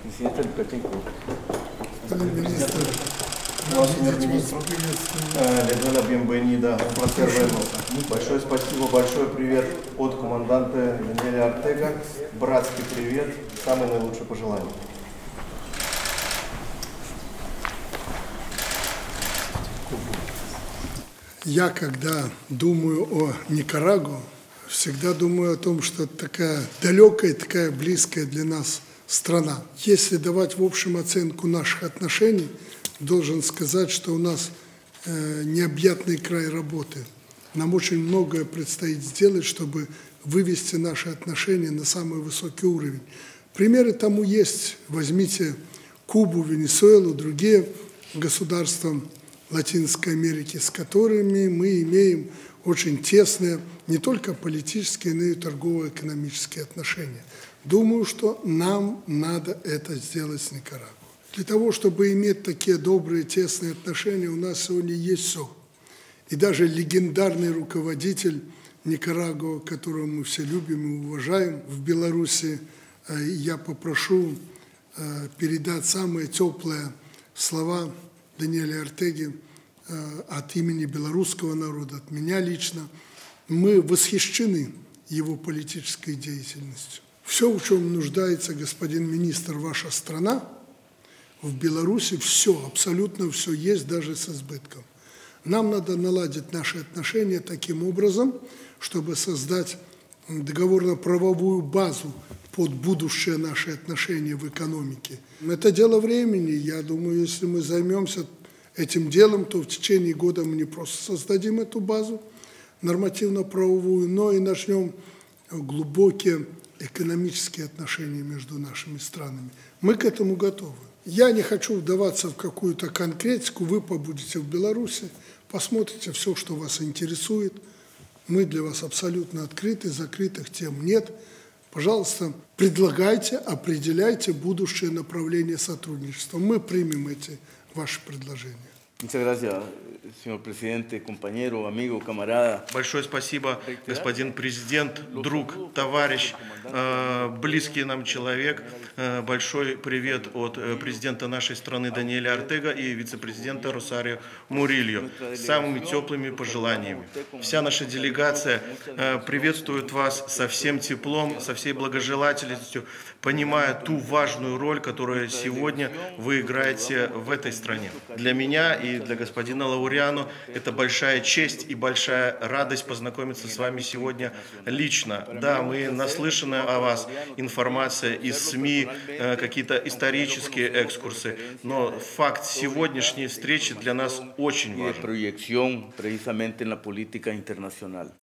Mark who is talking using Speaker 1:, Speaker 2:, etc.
Speaker 1: Presidente Lukashenko.
Speaker 2: Господин министр,
Speaker 1: Señor ministro, le doy la bienvenida, un placer verlos. Большое спасибо, большой привет от команданта Даниэля Ортега, братский привет, самые наилучшие пожелания.
Speaker 2: я, когда думаю о Никарагуа, всегда думаю о том, что это такая далекая, такая близкая для нас страна. Если давать в общем оценку наших отношений, должен сказать, что у нас необъятный край работы. Нам очень многое предстоит сделать, чтобы вывести наши отношения на самый высокий уровень. Примеры тому есть. Возьмите Кубу, Венесуэлу, другие государства Латинской Америки, с которыми мы имеем очень тесные не только политические, но и торгово-экономические отношения. Думаю, что нам надо это сделать с Никарагуа. Для того, чтобы иметь такие добрые, тесные отношения, у нас сегодня есть все. И даже легендарный руководитель Никарагуа, которого мы все любим и уважаем в Беларуси, я попрошу передать самые теплые слова Даниэля Ортеги от имени белорусского народа, от меня лично. Мы восхищены его политической деятельностью. Все, в чем нуждается, господин министр, ваша страна, в Беларуси все, абсолютно все есть, даже с избытком. Нам надо наладить наши отношения таким образом, чтобы создать договорно-правовую базу под будущее наши отношения в экономике. Это дело времени. Я думаю, если мы займемся этим делом, то в течение года мы не просто создадим эту базу нормативно-правовую, но и начнем глубокие экономические отношения между нашими странами. Мы к этому готовы. Я не хочу вдаваться в какую-то конкретику. Вы побудете в Беларуси, посмотрите все, что вас интересует. Мы для вас абсолютно открыты, закрытых тем нет. Пожалуйста, предлагайте, определяйте будущее направление сотрудничества. Мы примем эти ваши предложения.
Speaker 3: Muchas gracias, señor presidente, compañero, amigo, camarada.
Speaker 4: Большое спасибо, господин президент, друг, товарищ, близкий нам человек. Большой привет от президента нашей страны Даниэля Ортега и вице-президента Росарио Мурильо с самыми теплыми пожеланиями. Вся наша делегация приветствует вас со всем теплом, со всей благожелательностью, понимая ту важную роль, которую сегодня вы играете в этой стране. Для меня и для господина Лауриано это большая честь и большая радость познакомиться с вами сегодня лично. Да, мы наслышаны о вас, информация из СМИ, какие-то исторические экскурсы, но факт сегодняшней встречи для нас очень важен.